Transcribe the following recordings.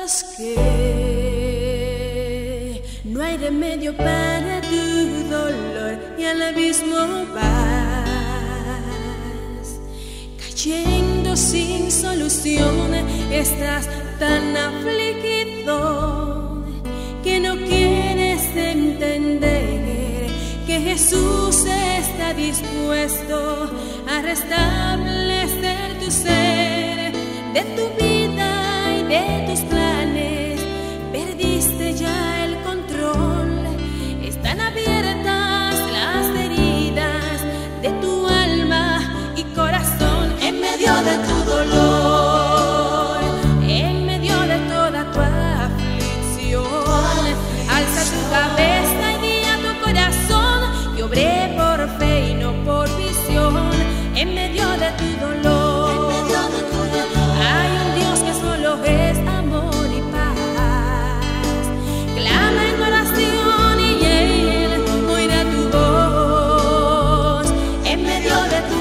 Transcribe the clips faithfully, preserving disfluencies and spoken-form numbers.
Sabes que no hay remedio para tu dolor y al abismo vas cayendo sin solución. Estás tan afligido que no quieres entender que Jesús está dispuesto a restablecer tu ser, de tu vida y de tus planes. Perdiste ya el control, están abiertas las heridas de tu alma y corazón. En medio de tu dolor, en medio de toda tu aflicción, alza tu cabeza y di a tu corazón que obré por fe y no por visión. En medio de tu dolor, hay un Dios que solo es amor y paz. Clama en oración y Él oirá tu voz en medio de tu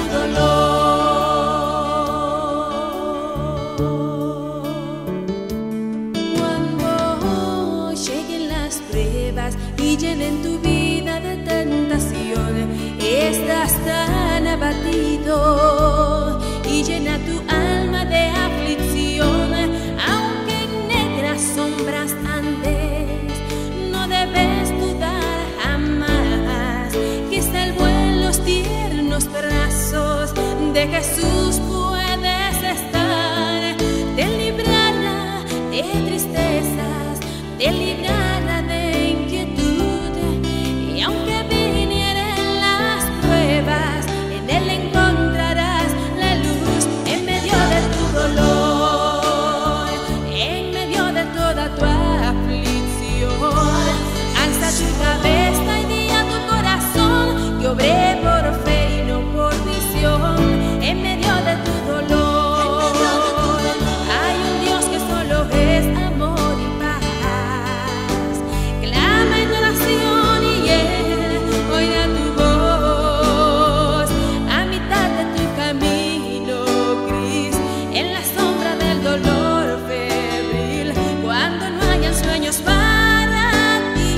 dolor. Cuando lleguen las pruebas y llenen tu vida de tentación, estás tan abatido y llena tu alma de aflicción. Aunque en negras sombras andes, no debes dudar jamás que salvo en los tiernos brazos de Jesús puedes estar. Te librará de tristezas, te librará de inquietud, y aunque vinieren las pruebas, en Él encontrarás la luz. En medio de tu dolor, en medio de toda tu aflicción, alza tu cabeza y di a tu corazón que obré por fe y no por visión. En medio de tu dolor, hay un Dios que solo es amor y paz. Clama en oración y Él oirá tu voz a mitad de tu camino gris, en la sombra del dolor febril, cuando no hayan sueños para ti.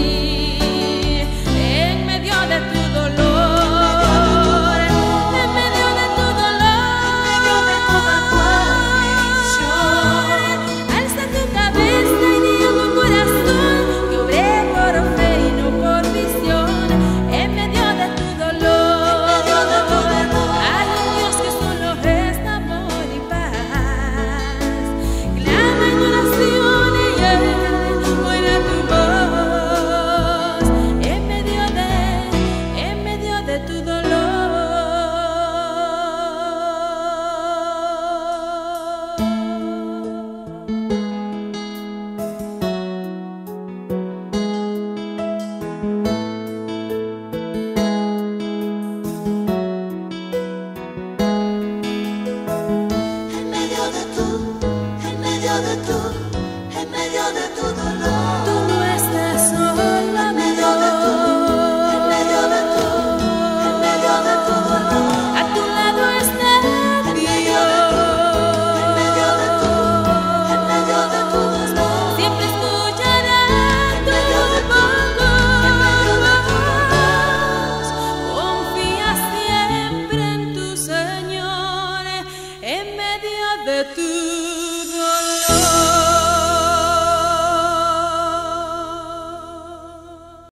En medio de tu dolor, en medio de tu dolor, alza tu cabeza y di a tu corazón que obré por fe y no por visión. En medio de tu dolor, hay un Dios que solo es amor y paz. Clama en oración y Él oirá tu voz en medio de, en medio de tu dolor. En medio de tu, en medio de tu, en medio de tu dolor. Tú no estás solo, En medio de tu, en medio de tu, en medio de tu dolor. a tu lado está En medio de tu, en medio de tu, en medio de tu dolor. siempre escuchará tu En medio de tu, en medio de tu voz. Confía siempre en tu Señor en medio de tu